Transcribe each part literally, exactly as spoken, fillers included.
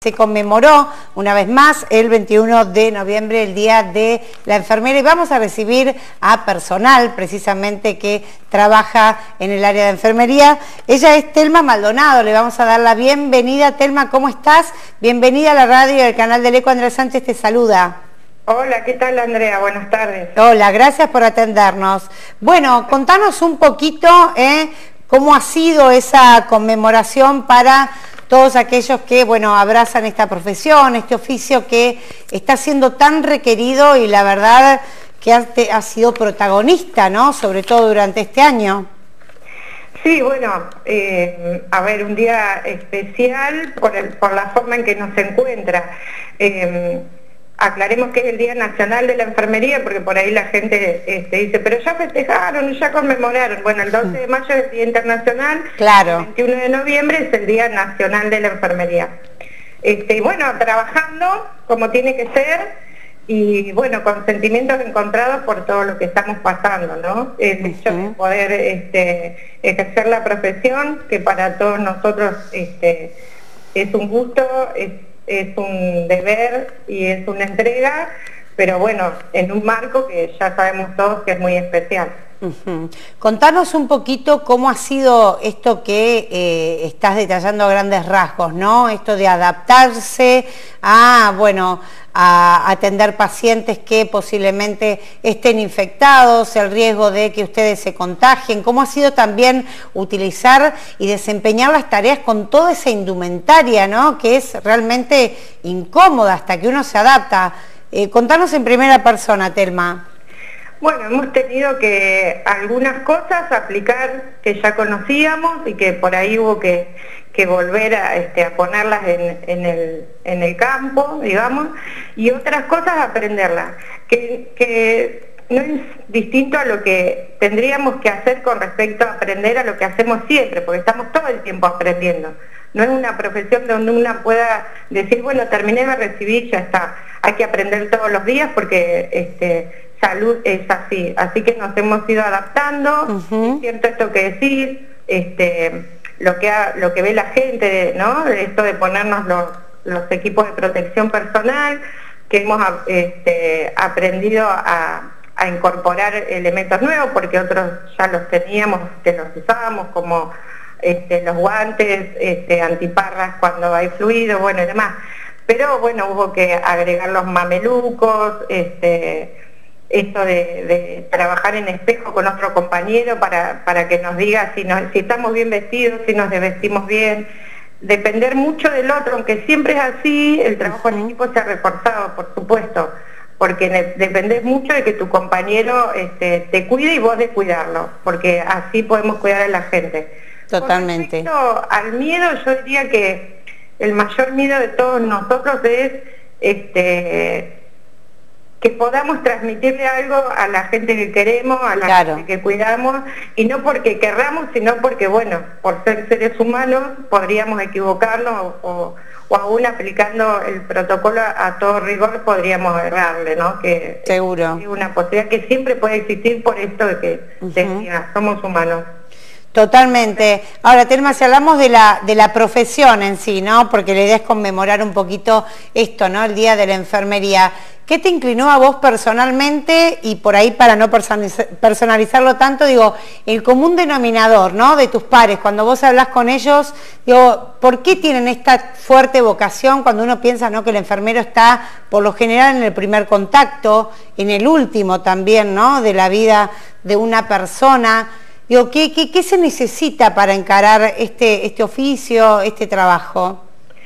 se conmemoró una vez más el veintiuno de noviembre, el Día de la Enfermera, y vamos a recibir a personal precisamente que trabaja en el área de enfermería. Ella es Telma Maldonado, le vamos a dar la bienvenida. Telma, ¿cómo estás? Bienvenida a la radio del canal del Eco. Andrea Sánchez te saluda. Hola, ¿qué tal, Andrea? Buenas tardes. Hola, gracias por atendernos. Bueno, contanos un poquito eh, cómo ha sido esa conmemoración para todos aquellos que, bueno, abrazan esta profesión, este oficio que está siendo tan requerido y la verdad que ha, ha sido protagonista, ¿no? Sobre todo durante este año. Sí, bueno, eh, a ver, un día especial por, el, por la forma en que nos encuentra. Eh, Aclaremos que es el Día Nacional de la Enfermería, porque por ahí la gente este, dice, pero ya festejaron, ya conmemoraron. Bueno, el doce de mayo es el Día Internacional, claro. El veintiuno de noviembre es el Día Nacional de la Enfermería. Este, y bueno, trabajando como tiene que ser, y bueno, con sentimientos encontrados por todo lo que estamos pasando, ¿no? El hecho de poder este, ejercer la profesión, que para todos nosotros este, es un gusto, es es un deber y es una entrega, pero bueno, en un marco que ya sabemos todos que es muy especial. Uh-huh. Contanos un poquito cómo ha sido esto que eh, estás detallando a grandes rasgos, ¿no? Esto de adaptarse a, bueno, a atender pacientes que posiblemente estén infectados, el riesgo de que ustedes se contagien. ¿Cómo ha sido también utilizar y desempeñar las tareas con toda esa indumentaria, ¿no? Que es realmente incómoda hasta que uno se adapta? Eh, contanos en primera persona, Telma. Bueno, hemos tenido que algunas cosas aplicar que ya conocíamos y que por ahí hubo que, que volver a, este, a ponerlas en, en, el, en el campo, digamos, y otras cosas aprenderlas, que, que no es distinto a lo que tendríamos que hacer con respecto a aprender a lo que hacemos siempre, porque estamos todo el tiempo aprendiendo. No es una profesión donde una pueda decir, bueno, terminé de recibir, ya está. Hay que aprender todos los días porque este, salud es así. Así que nos hemos ido adaptando. Uh-huh. Es cierto esto que decís, este, lo, que ha, lo que ve la gente, ¿no? Esto de ponernos los, los equipos de protección personal, que hemos este, aprendido a, a incorporar elementos nuevos, porque otros ya los teníamos, que los usábamos, como Este, los guantes, este, antiparras cuando hay fluido, bueno y demás. Pero bueno, hubo que agregar los mamelucos, este, esto de, de trabajar en espejo con otro compañero para, para que nos diga si, nos, si estamos bien vestidos, si nos vestimos bien. Depender mucho del otro, aunque siempre es así, el trabajo en equipo se ha reforzado, por supuesto, porque dependés mucho de que tu compañero este, te cuide y vos de cuidarlo, porque así podemos cuidar a la gente. Totalmente. Con respecto al miedo, yo diría que el mayor miedo de todos nosotros es este, que podamos transmitirle algo a la gente que queremos, a la claro. gente que cuidamos, y no porque querramos, sino porque, bueno, por ser seres humanos podríamos equivocarnos o, o aún aplicando el protocolo a, a todo rigor podríamos errarle, ¿no? Que seguro. Es una posibilidad que siempre puede existir por esto de que uh-huh. decía, somos humanos. Totalmente. Ahora, Telma, si hablamos de la, de la profesión en sí, ¿no? Porque la idea es conmemorar un poquito esto, ¿no? El Día de la Enfermería. ¿Qué te inclinó a vos personalmente? Y por ahí, para no personalizarlo tanto, digo, el común denominador, ¿no? De tus pares, cuando vos hablas con ellos, digo, ¿por qué tienen esta fuerte vocación cuando uno piensa, ¿no? Que el enfermero está, por lo general, en el primer contacto, en el último también, ¿no? De la vida de una persona. Digo, ¿qué, qué, ¿qué se necesita para encarar este, este oficio, este trabajo?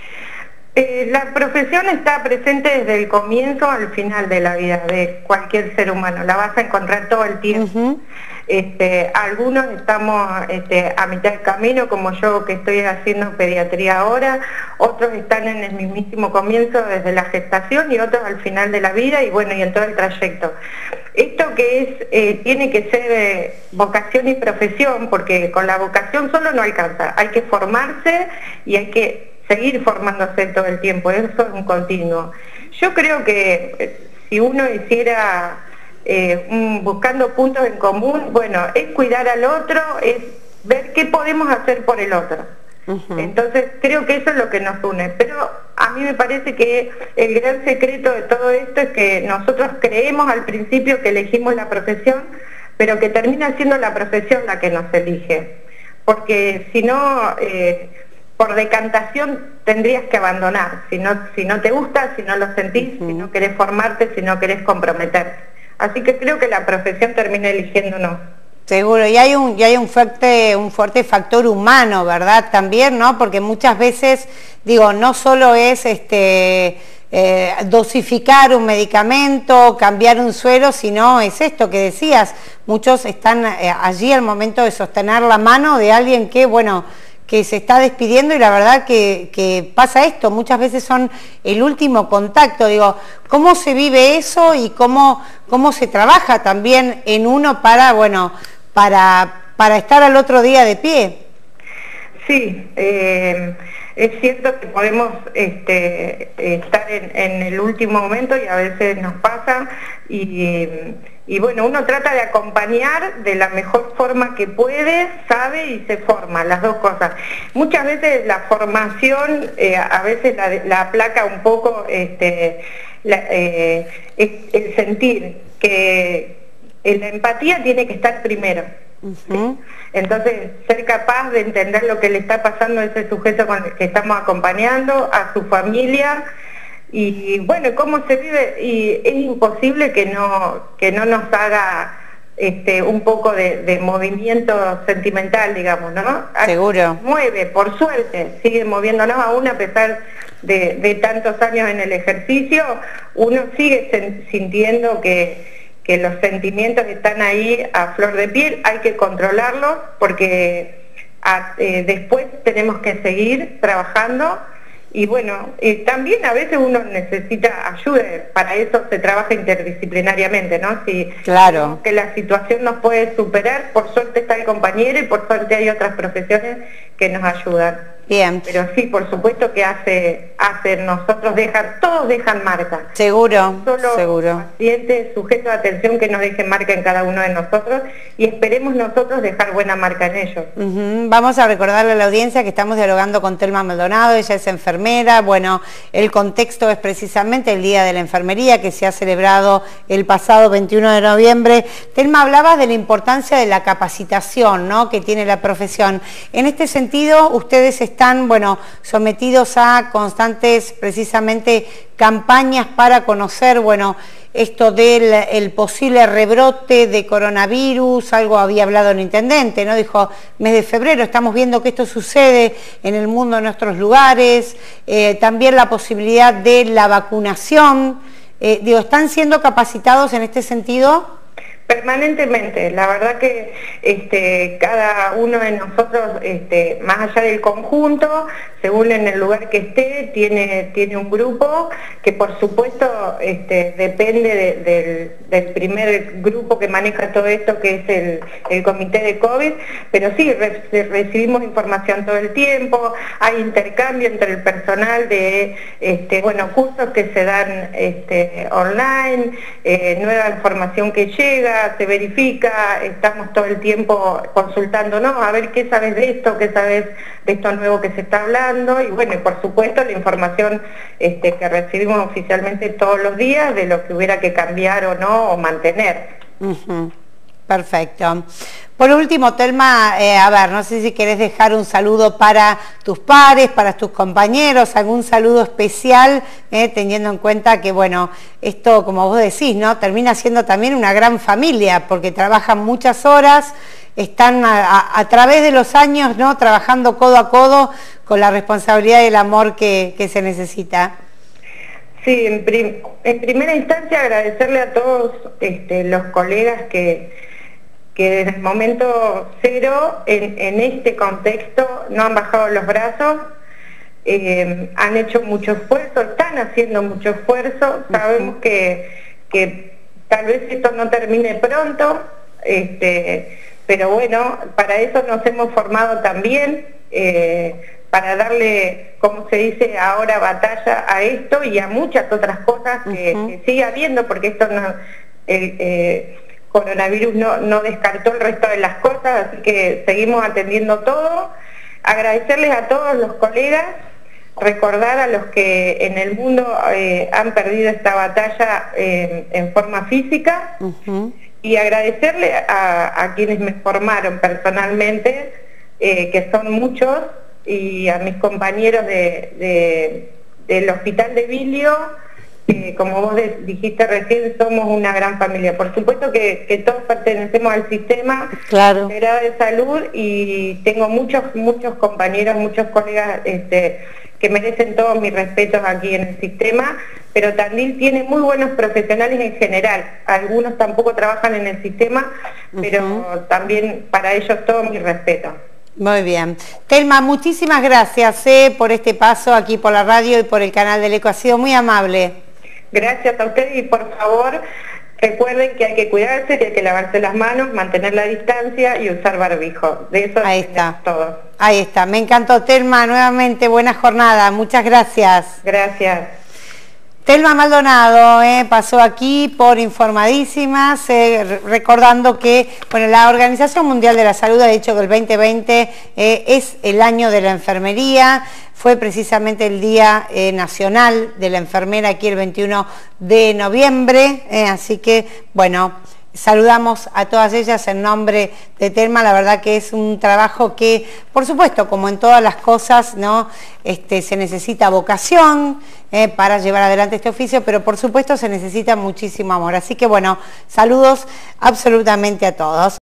Eh, la profesión está presente desde el comienzo al final de la vida de cualquier ser humano, la vas a encontrar todo el tiempo. Uh-huh. Este, algunos estamos este, a mitad del camino, como yo que estoy haciendo pediatría ahora, otros están en el mismísimo comienzo desde la gestación y otros al final de la vida y bueno, y en todo el trayecto. Esto que es, eh, tiene que ser eh, vocación y profesión, porque con la vocación solo no alcanza, hay que formarse y hay que seguir formándose todo el tiempo, eso es un continuo. Yo creo que eh, si uno hiciera eh, un, buscando puntos en común, bueno, es cuidar al otro, es ver qué podemos hacer por el otro. Uh-huh. Entonces creo que eso es lo que nos une, pero a mí me parece que el gran secreto de todo esto es que nosotros creemos al principio que elegimos la profesión, pero que termina siendo la profesión la que nos elige. Porque si no, eh, por decantación tendrías que abandonar. Si no, si no te gusta, si no lo sentís, uh-huh. si no querés formarte, si no querés comprometerte. Así que creo que la profesión termina eligiéndonos. Seguro, y hay un, y hay un fuerte, un fuerte factor humano, ¿verdad? También, ¿no? Porque muchas veces, digo, no solo es este eh, dosificar un medicamento, cambiar un suero, sino es esto que decías, muchos están eh, allí al momento de sostener la mano de alguien que, bueno, que se está despidiendo y la verdad que, que pasa esto, muchas veces son el último contacto. Digo, ¿cómo se vive eso y cómo, cómo se trabaja también en uno para, bueno, para, para estar al otro día de pie? Sí, eh, es cierto que podemos este, estar en, en el último momento y a veces nos pasa y, y bueno, uno trata de acompañar de la mejor forma que puede, sabe y se forma, las dos cosas. Muchas veces la formación eh, a veces la, la aplaca un poco este, la, eh, el sentir que la empatía tiene que estar primero. Uh-huh. Entonces, ser capaz de entender lo que le está pasando a ese sujeto con el que estamos acompañando, a su familia, y bueno, cómo se vive, y es imposible que no, que no nos haga este, un poco de, de movimiento sentimental, digamos, ¿no? Seguro. Mueve, por suerte, sigue moviéndonos aún a pesar de, de tantos años en el ejercicio, uno sigue sintiendo que que los sentimientos están ahí a flor de piel, hay que controlarlos porque a, eh, después tenemos que seguir trabajando y bueno, eh, también a veces uno necesita ayuda, para eso se trabaja interdisciplinariamente, ¿no? Si claro. que la situación nos puede superar, por suerte está el compañero y por suerte hay otras profesiones que nos ayudan. Bien. Pero sí, por supuesto que hace, hace nosotros dejan, todos dejan marca. Seguro, Solo seguro. Pacientes, sujetos de atención que nos dejen marca en cada uno de nosotros y esperemos nosotros dejar buena marca en ellos. Uh-huh. Vamos a recordarle a la audiencia que estamos dialogando con Telma Maldonado, ella es enfermera. Bueno, el contexto es precisamente el Día de la Enfermería que se ha celebrado el pasado veintiuno de noviembre. Telma, hablabas de la importancia de la capacitación, ¿no?, que tiene la profesión. En este sentido, ustedes están están, bueno, sometidos a constantes, precisamente, campañas para conocer, bueno, esto del el posible rebrote de coronavirus, algo había hablado el intendente, ¿no? Dijo, mes de febrero, estamos viendo que esto sucede en el mundo, en nuestros lugares, eh, también la posibilidad de la vacunación, eh, digo, ¿están siendo capacitados en este sentido? Permanentemente, la verdad que este, cada uno de nosotros, este, más allá del conjunto, según en el lugar que esté, tiene, tiene un grupo que por supuesto este, depende de, de, del primer grupo que maneja todo esto, que es el, el comité de COVID, pero sí, re, recibimos información todo el tiempo, hay intercambio entre el personal de este, bueno, cursos que se dan este, online, eh, nueva información que llega, se verifica, estamos todo el tiempo consultándonos a ver qué sabes de esto, qué sabes de esto nuevo que se está hablando y bueno, y por supuesto la información este, que recibimos oficialmente todos los días de lo que hubiera que cambiar o no o mantener. Uh-huh. Perfecto. Por último, Telma, eh, a ver, no sé si querés dejar un saludo para tus pares, para tus compañeros, algún saludo especial, eh, teniendo en cuenta que, bueno, esto, como vos decís, ¿no?, termina siendo también una gran familia, porque trabajan muchas horas, están a, a, a través de los años, ¿no?, trabajando codo a codo con la responsabilidad y el amor que, que se necesita. Sí, en, prim en primera instancia agradecerle a todos este, los colegas que... que desde el momento cero, en, en este contexto, no han bajado los brazos, eh, han hecho mucho esfuerzo, están haciendo mucho esfuerzo, sabemos que, que tal vez esto no termine pronto, este, pero bueno, para eso nos hemos formado también, eh, para darle, como se dice ahora, batalla a esto y a muchas otras cosas que, uh-huh. que sigue habiendo, porque esto no... Eh, eh, coronavirus no, no descartó el resto de las cosas, así que seguimos atendiendo todo. Agradecerles a todos los colegas, recordar a los que en el mundo eh, han perdido esta batalla eh, en forma física, uh-huh. y agradecerle a, a quienes me formaron personalmente, eh, que son muchos, y a mis compañeros de, de, del Hospital de Bilio, que como vos de, dijiste recién, somos una gran familia. Por supuesto que, que todos pertenecemos al sistema claro. integrado de salud, y tengo muchos, muchos compañeros, muchos colegas este, que merecen todos mis respetos aquí en el sistema, pero Tandil tiene muy buenos profesionales en general. Algunos tampoco trabajan en el sistema, pero uh-huh. también para ellos todo mi respeto. Muy bien. Telma, muchísimas gracias eh, por este paso aquí por la radio y por el canal del Eco. Ha sido muy amable. Gracias a ustedes, y por favor recuerden que hay que cuidarse, que hay que lavarse las manos, mantener la distancia y usar barbijo. De eso ahí está todo. Ahí está. Me encantó, Telma. Nuevamente, buena jornada. Muchas gracias. Gracias. Telma Maldonado eh, pasó aquí por Informadísimas, eh, recordando que bueno, la Organización Mundial de la Salud ha dicho que el veinte veinte eh, es el año de la enfermería. Fue precisamente el Día eh, Nacional de la Enfermera aquí el veintiuno de noviembre, eh, así que bueno, saludamos a todas ellas en nombre de Telma. La verdad que es un trabajo que, por supuesto, como en todas las cosas, ¿no? Este, se necesita vocación eh, para llevar adelante este oficio, pero por supuesto se necesita muchísimo amor. Así que bueno, saludos absolutamente a todos.